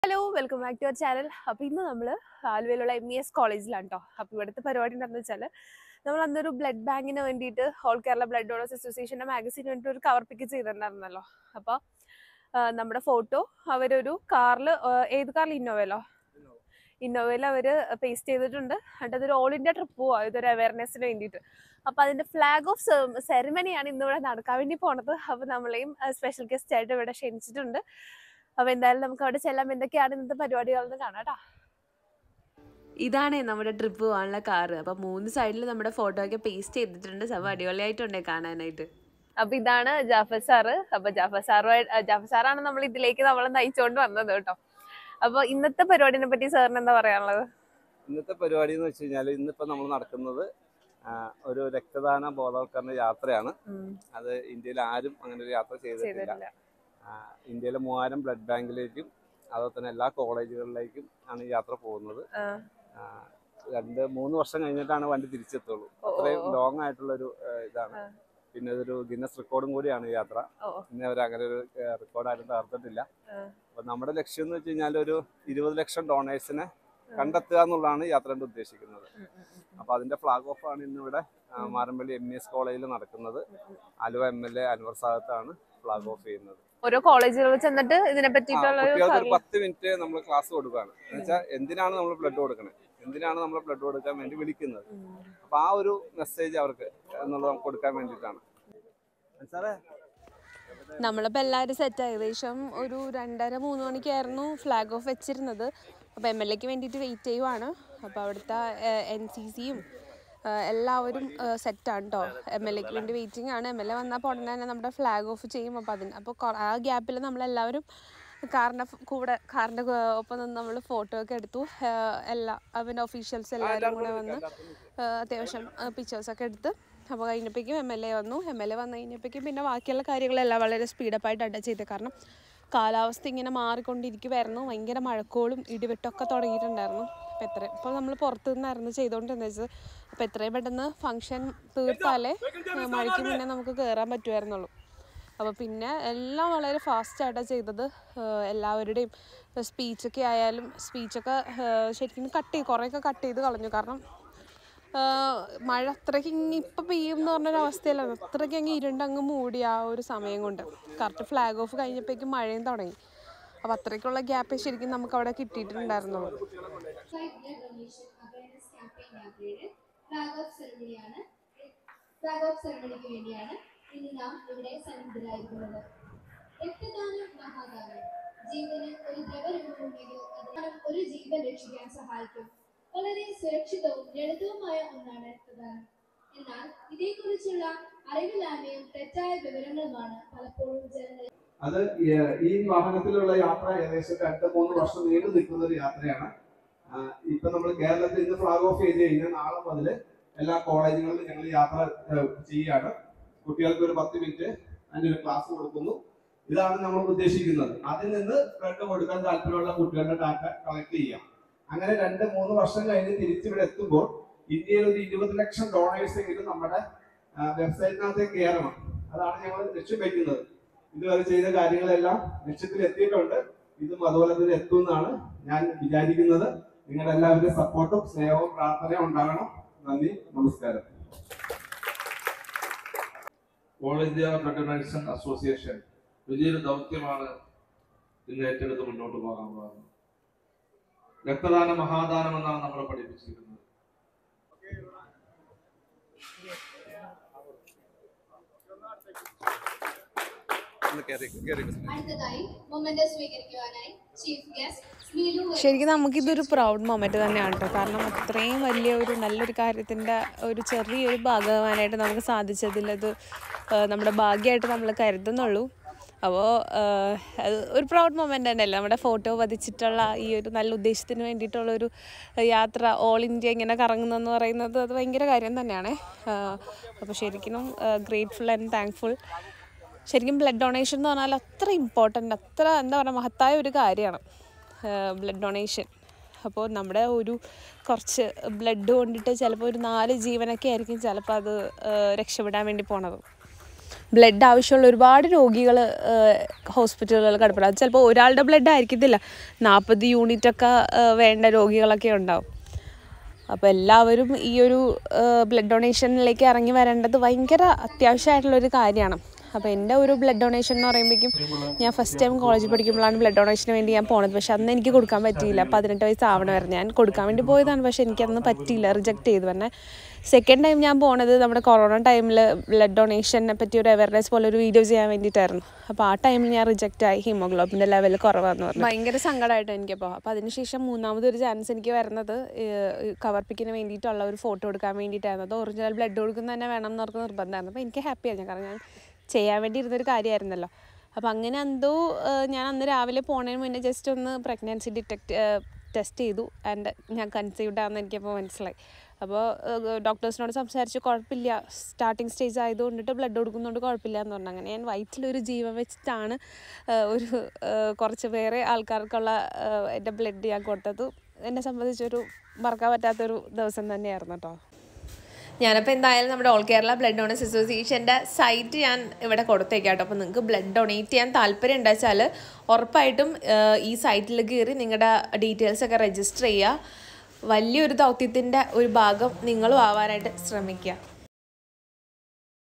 Hello, welcome back to our channel. അപ്പോൾ ഇന്ന് നമ്മൾ ആലുവയിലുള്ള MES കോളേജിലാണ് കേട്ടോ. അപ്പോൾ ഇവിടുത്തെ പരിപാടി എന്താണെന്ന് വെച്ചാൽ നമ്മൾ അന്നൊരു ബ്ലഡ് ബാങ്കിന് വേണ്ടിയിട്ട് ഓൾ കേരള ബ്ലഡ് ഡോണേഴ്സ് അസോസിയേഷൻ്റെ മാഗസിന് വേണ്ടിയിട്ട് ഒരു കവർ പിക്ക് ചെയ്തിട്ടുണ്ടായിരുന്നല്ലോ. അപ്പോൾ നമ്മുടെ ഫോട്ടോ അവരൊരു കാറിൽ, ഏത് കാറിൽ, ഇന്നോവയിൽ അവർ പേസ്റ്റ് ചെയ്തിട്ടുണ്ട്. എന്നിട്ട് അതൊരു ഓൾ ഇന്ത്യ ട്രിപ്പ് പോവാം, ഇതൊരു അവയർനെസ്സിന് വേണ്ടിയിട്ട്. അപ്പോൾ അതിൻ്റെ ഫ്ലാഗ് ഓഫ് സെറിമണിയാണ് ഇന്നിവിടെ നടക്കാൻ വേണ്ടി പോണത്. അപ്പോൾ നമ്മളെയും സ്പെഷ്യൽ ഗസ്റ്റ് ആയിട്ട് ഇവിടെ ക്ഷണിച്ചിട്ടുണ്ട്. അപ്പോൾ എന്തായാലും നമുക്ക് അവിടെ ചെല്ലാം, എന്തൊക്കെയാണ് ഇന്നത്തെ പരിപാടികളെന്ന് കാണാം കേട്ടോ. ഇതാണ് നമ്മുടെ ട്രിപ്പ് പോകാനുള്ള കാറ്. അപ്പം 3 സൈഡിൽ നമ്മുടെ ഫോട്ടോ ഒക്കെ പേസ്റ്റ് ചെയ്തിട്ടുണ്ട്. സഭ അടിപൊളിയായിട്ടുണ്ട് കാണാനായിട്ട്. അപ്പം ഇതാണ് ജാഫർ സാറ്. അപ്പം ജാഫർ സാറാണ് നമ്മൾ ഇതിലേക്ക് നമ്മളെ നയിച്ചുകൊണ്ട് വന്നത് കേട്ടോ. അപ്പോൾ ഇന്നത്തെ പരിപാടിനെ പറ്റി സാറിന് എന്താ പറയാനുള്ളത്? ഇന്നത്തെ പരിപാടി എന്ന് വെച്ച് കഴിഞ്ഞാൽ ഇന്നിപ്പോൾ നമ്മൾ നടക്കുന്നത് ഒരു രക്തദാന ബോധവൽക്കരണ യാത്രയാണ്. അത് ഇന്ത്യയിൽ ആരും അങ്ങനെ ഒരു യാത്ര ചെയ്തിട്ടില്ല. ഇന്ത്യയിലെ 3000 ബ്ലഡ് ബാങ്കിലേക്കും അതുപോലെ തന്നെ എല്ലാ കോളേജുകളിലേക്കും ആണ് ഈ യാത്ര പോകുന്നത്. 2-3 വർഷം കഴിഞ്ഞിട്ടാണ് വണ്ടി തിരിച്ചെത്തുള്ളൂ. അത്രയും ലോങ് ആയിട്ടുള്ളൊരു ഇതാണ്. പിന്നെ ഇതൊരു ഗിന്നസ് റെക്കോർഡും കൂടിയാണ് ഈ യാത്ര. ഇന്ന് അവർ അങ്ങനെ ഒരു റെക്കോർഡാരും തകർത്തിട്ടില്ല. അപ്പൊ നമ്മുടെ ലക്ഷ്യം എന്ന് വെച്ച് കഴിഞ്ഞാൽ ഒരു 20 ലക്ഷം ഡോണേഴ്സിനെ കണ്ടെത്തുക എന്നുള്ളതാണ് യാത്രയുടെ ഉദ്ദേശിക്കുന്നത്. അപ്പൊ അതിന്റെ ഫ്ലാഗ് ഓഫ് ആണ് ഇന്നിവിടെ മാറമ്പള്ളി MES കോളേജിൽ നടക്കുന്നത്. ആലുവ MLA അൻവർ സാദത്താണ് ഫ്ലാഗ് ഓഫ് ചെയ്യുന്നത്. ഓരോ കോളേജുകളിൽ ചെന്നിട്ട് ഇതിനെ പറ്റിയിട്ടുള്ള 10 മിനിറ്റ് നമ്മൾ ക്ലാസ് കൊടുക്കുകയാണ്. എന്നുവെച്ചാൽ എന്തിനാണ് നമ്മൾ ബ്ലഡ് കൊടുക്കണത്, എന്തിനാണ് നമ്മൾ ബ്ലഡ് കൊടുക്കാൻ വേണ്ടി വിളിക്കുന്നത്, അപ്പൊ ആ ഒരു മെസ്സേജ് അവർക്ക് എന്നുള്ളത് കൊടുക്കാൻ വേണ്ടിയിട്ടാണ്. നമ്മളിപ്പോൾ എല്ലാവരും സെറ്റ് ഏകദേശം ഒരു 2:30-3 മണിക്കായിരുന്നു ഫ്ലാഗ് ഓഫ് വെച്ചിരുന്നത്. അപ്പോൾ MLAക്ക് വേണ്ടിയിട്ട് വെയിറ്റ് ചെയ്യുവാണ്. അപ്പോൾ അവിടുത്തെ NCCയും എല്ലാവരും സെറ്റാണ് കേട്ടോ. MLAക്ക് വേണ്ടി വെയിറ്റിംഗ് ആണ്. MLA വന്നാൽ ഉടനെ തന്നെ നമ്മുടെ ഫ്ലാഗ് ഓഫ് ചെയ്യും. അപ്പോൾ ആ ഗ്യാപ്പിൽ നമ്മളെല്ലാവരും കാറിൻ്റെ ഒപ്പം നിന്ന് നമ്മൾ ഫോട്ടോ ഒക്കെ എടുത്തു. അവൻ്റെ ഒഫീഷ്യൽസ് എല്ലാവരും കൂടെ വന്ന് അത്യാവശ്യം പിക്ചേഴ്സൊക്കെ എടുത്ത്. അപ്പോൾ കഴിഞ്ഞപ്പോഴേക്കും MLA വന്നു. MLA വന്നു കഴിഞ്ഞപ്പോഴേക്കും പിന്നെ ബാക്കിയുള്ള കാര്യങ്ങളെല്ലാം വളരെ സ്പീഡപ്പായിട്ടാണ് ചെയ്തത്. കാരണം കാലാവസ്ഥ ഇങ്ങനെ മാറിക്കൊണ്ടിരിക്കുമായിരുന്നു. ഭയങ്കര മഴക്കോളും ഇടിവെട്ടൊക്കെ തുടങ്ങിയിട്ടുണ്ടായിരുന്നു. ഇപ്പോൾ നമ്മൾ പുറത്തു നിന്നായിരുന്നു ചെയ്തുകൊണ്ടിരുന്നത് വെച്ചത്. അപ്പോൾ എത്രയും പെട്ടെന്ന് ഫംഗ്ഷൻ തീർത്താലേ മഴയ്ക്ക് മുന്നേ നമുക്ക് കയറാൻ പറ്റുമായിരുന്നുള്ളൂ. അപ്പോൾ പിന്നെ എല്ലാം വളരെ ഫാസ്റ്റായിട്ടാണ് ചെയ്തത്. എല്ലാവരുടെയും സ്പീച്ചൊക്കെ ആയാലും സ്പീച്ചൊക്കെ ശരിക്കും കുറേയൊക്കെ കട്ട് ചെയ്ത് കളഞ്ഞു. കാരണം മഴ അത്രയ്ക്ക് ഇപ്പം പെയ്യും എന്ന് പറഞ്ഞൊരവസ്ഥയിലാണ്. അത്രയ്ക്ക് ഇരുണ്ടങ്ങ് മൂടി ആ ഒരു സമയം കൊണ്ട്. കറക്റ്റ് ഫ്ലാഗ് ഓഫ് കഴിഞ്ഞപ്പോഴേക്കും മഴയും തുടങ്ങി. അപ്പോൾ അത്രയ്ക്കുള്ള ഗ്യാപ്പ് ശരിക്കും നമുക്ക് അവിടെ കിട്ടിയിട്ടുണ്ടായിരുന്നുള്ളൂ. ഇന്ന് നാം ഇവിടെ സന്നിധരായിരിക്കുന്നത്. രക്തദാനം മഹാദാനം. ജീവന് ഒരു ദ്രവരൂപമുണ്ടെങ്കിൽ അത് ഒരു ജീവൻ രക്ഷിക്കാൻ സഹായിക്കും. വളരെ സുരക്ഷിതവും ലളിതവുമായ ഒന്നാണ് രക്തദാനം. എന്നാൽ ഇതേക്കുറിച്ചുള്ള അറിവില്ലായ്മയും തെറ്റായ വിവരങ്ങളുമാണ് പലപ്പോഴും ജനങ്ങൾ. അത് ഈ വാഹനത്തിലുള്ള യാത്ര ഏകദേശം 2-3 വർഷം നീണ്ടു നിൽക്കുന്ന ഒരു യാത്രയാണ്. ഇപ്പൊ നമ്മൾ കേരളത്തിൽ ഇന്ന് ഫ്ലാഗ് ഓഫ് ചെയ്ത് കഴിഞ്ഞാൽ നാളെ മുതൽ എല്ലാ കോളേജുകളിലും ഞങ്ങൾ യാത്ര ചെയ്യുകയാണ്. കുട്ടികൾക്ക് ഒരു 10 മിനിറ്റ് അതിൻ്റെ ഒരു ക്ലാസ് കൊടുക്കുന്നു. ഇതാണ് നമ്മൾ ഉദ്ദേശിക്കുന്നത്. അതിൽ നിന്ന് ബ്ലഡ് കൊടുക്കാൻ താല്പര്യമുള്ള കുട്ടികളുടെ ഡാറ്റ കളക്ട് ചെയ്യാം. അങ്ങനെ 2-3 വർഷം കഴിഞ്ഞ് തിരിച്ചിവിടെ എത്തുമ്പോൾ ഇന്ത്യയിൽ ഒരു 20 ലക്ഷം ഡോണേഴ്സ് എങ്കിലും നമ്മുടെ വെബ്സൈറ്റിനകത്തേക്ക് കയറണം. അതാണ് ഞങ്ങൾ ലക്ഷ്യം വയ്ക്കുന്നത്. ഇതുവരെ ചെയ്ത കാര്യങ്ങളെല്ലാം ലക്ഷ്യത്തിൽ എത്തിയിട്ടുണ്ട്. ഇതും അതുപോലെ തന്നെ എത്തുമെന്നാണ് ഞാൻ വിചാരിക്കുന്നത്. നിങ്ങളുടെ എല്ലാവരുടെയും സപ്പോർട്ടും സ്നേഹവും പ്രാർത്ഥനയും ഉണ്ടാകണം. നന്ദി, നമസ്കാരം. All India blood donors association വലിയൊരു ദൗത്യമാണ് ഇന്ന് ഏറ്റെടുത്ത് മുന്നോട്ട് പോകാൻ പോകുന്നത്. രക്തദാനം മഹാദാനം എന്നാണ് നമ്മളെ പഠിപ്പിച്ചിരിക്കുന്നത്. അടുത്തതായി മൊമെന്റ് സ്വീകരിക്കുവാനായി ചീഫ് ഗസ്റ്റ് സ്മീലു. ശരിക്കും നമുക്കിതൊരു പ്രൗഡ് മൊമെന്റ് തന്നെയാണ് കേട്ടോ. കാരണം അത്രയും വലിയ ഒരു നല്ലൊരു കാര്യത്തിൻ്റെ ഒരു ചെറിയൊരു ഭാഗമാനായിട്ട് നമുക്ക് സാധിച്ചതിലത് നമ്മുടെ ഭാഗ്യമായിട്ട് നമ്മൾ കരുതുന്നുള്ളൂ. അപ്പോൾ അത് ഒരു പ്രൗഡ് മൊമെൻ്റ് തന്നെയല്ലേ. നമ്മുടെ ഫോട്ടോ പതിച്ചിട്ടുള്ള ഈ ഒരു നല്ല ഉദ്ദേശത്തിന് വേണ്ടിയിട്ടുള്ളൊരു യാത്ര ഓൾ ഇന്ത്യ ഇങ്ങനെ കറങ്ങുന്നതെന്ന് പറയുന്നത് അത് ഭയങ്കര കാര്യം തന്നെയാണ്. അപ്പോൾ ശരിക്കും ഗ്രേറ്റ്ഫുൾ ആൻഡ് താങ്ക്ഫുൾ. ശരിക്കും ബ്ലഡ് ഡൊണേഷൻ എന്ന് പറഞ്ഞാൽ അത്ര ഇമ്പോർട്ടൻ്റ്, അത്ര എന്താ പറയുക, മഹത്തായ ഒരു കാര്യമാണ് ബ്ലഡ് ഡൊണേഷൻ. അപ്പോൾ നമ്മുടെ കുറച്ച് ബ്ലഡ് കൊണ്ടിട്ട് ചിലപ്പോൾ ഒരു 4 ജീവനൊക്കെ ആയിരിക്കും ചിലപ്പോൾ അത് രക്ഷപ്പെടാൻ വേണ്ടി പോണത്. ബ്ലഡ് ആവശ്യമുള്ള ഒരുപാട് രോഗികൾ ഹോസ്പിറ്റലുകളിൽ കിടപ്പുണ്ട്. അത് ചിലപ്പോൾ ഒരാളുടെ ബ്ലഡ് ആയിരിക്കത്തില്ല, 40 യൂണിറ്റൊക്കെ വേണ്ട രോഗികളൊക്കെ ഉണ്ടാവും. അപ്പോൾ എല്ലാവരും ഈ ഒരു ബ്ലഡ് ഡൊണേഷനിലേക്ക് ഇറങ്ങി വരേണ്ടത് ഭയങ്കര അത്യാവശ്യമായിട്ടുള്ളൊരു കാര്യമാണ്. അപ്പോൾ എൻ്റെ ഒരു ബ്ലഡ് ഡൊണേഷൻ എന്ന് പറയുമ്പോഴേക്കും ഞാൻ ഫസ്റ്റ് ടൈം കോളേജിൽ പഠിക്കുമ്പോഴാണ് ബ്ലഡ് ഡൊണേഷന് വേണ്ടി ഞാൻ പോണത്. പക്ഷേ അന്ന് എനിക്ക് കൊടുക്കാൻ പറ്റിയില്ല, 18 വയസ്സാവണം വരെ ഞാൻ കൊടുക്കാൻ വേണ്ടി പോയതാണ്. പക്ഷേ എനിക്കന്ന് പറ്റിയില്ല, റിജക്റ്റ് ചെയ്തു. പിന്നെ സെക്കൻഡ് ടൈം ഞാൻ പോണത് നമ്മുടെ കൊറോണ ടൈമിൽ ബ്ലഡ് ഡൊണേഷനെ പറ്റി ഒരു അവയർനെസ് പോലെ ഒരു വീഡിയോ ചെയ്യാൻ വേണ്ടിയിട്ടായിരുന്നു. അപ്പോൾ ആ ടൈമിൽ ഞാൻ റിജക്റ്റ് ആയി, ഹീമോഗ്ലോബിൻ്റെ ലെവൽ കുറവാന്ന് പറഞ്ഞു. ഭയങ്കര സങ്കടമായിട്ടോ എനിക്കപ്പോൾ. അപ്പോൾ അതിനുശേഷം മൂന്നാമതൊരു ചാൻസ് എനിക്ക് വരുന്നത് കവർ പിക്കിന് വേണ്ടിയിട്ടുള്ള ഒരു ഫോട്ടോ എടുക്കാൻ വേണ്ടിയിട്ടായിരുന്നു. അത് ഒറിജിനൽ ബ്ലഡ് കൊടുക്കുന്ന തന്നെ വേണം എന്നവർക്ക് നിർബന്ധമായിരുന്നു. അപ്പോൾ എനിക്ക് ഹാപ്പിയായിരുന്നു, കാരണം ഞാൻ ചെയ്യാൻ വേണ്ടി ഇരുന്നൊരു കാര്യമായിരുന്നല്ലോ. അപ്പോൾ അങ്ങനെ എന്തോ ഞാൻ അന്ന് രാവിലെ പോണതിന് മുന്നേ ജസ്റ്റ് ഒന്ന് പ്രഗ്നൻസി ടെസ്റ്റ് ചെയ്തു. ആൻഡ് ഞാൻ കൺസീവ്ഡ് ആണെന്ന് എനിക്കപ്പോൾ മനസ്സിലായി. അപ്പോൾ ഡോക്ടേഴ്സിനോട് സംസാരിച്ച് കുഴപ്പമില്ല, സ്റ്റാർട്ടിങ് സ്റ്റേജ് ആയതുകൊണ്ടിട്ട് ബ്ലഡ് കൊടുക്കുന്നതുകൊണ്ട് കുഴപ്പമില്ല എന്ന് പറഞ്ഞു. അങ്ങനെ ഞാൻ വയറ്റിലൊരു ജീവൻ വെച്ചിട്ടാണ് ഒരു കുറച്ച് വേറെ ആൾക്കാർക്കുള്ള എൻ്റെ ബ്ലഡ് ഞാൻ കൊടുത്തത്. എന്നെ സംബന്ധിച്ചൊരു മറക്കാൻ പറ്റാത്തൊരു ദിവസം തന്നെയായിരുന്നു കേട്ടോ. ഞാനപ്പോൾ എന്തായാലും നമ്മുടെ ഓൾ കേരള ബ്ലഡ് ഡൊണേഴ്സ് അസോസിയേഷൻ്റെ സൈറ്റ് ഞാൻ ഇവിടെ കൊടുത്തേക്കാം കേട്ടോ. അപ്പോൾ നിങ്ങൾക്ക് ബ്ലഡ് ഡൊണേറ്റ് ചെയ്യാൻ താല്പര്യം ഉണ്ടാച്ചാൽ ഉറപ്പായിട്ടും ഈ സൈറ്റിൽ കയറി നിങ്ങളുടെ ഡീറ്റെയിൽസൊക്കെ രജിസ്റ്റർ ചെയ്യുക. വലിയൊരു ദൗത്യത്തിൻ്റെ ഒരു ഭാഗം നിങ്ങളും ആവാനായിട്ട് ശ്രമിക്കുക.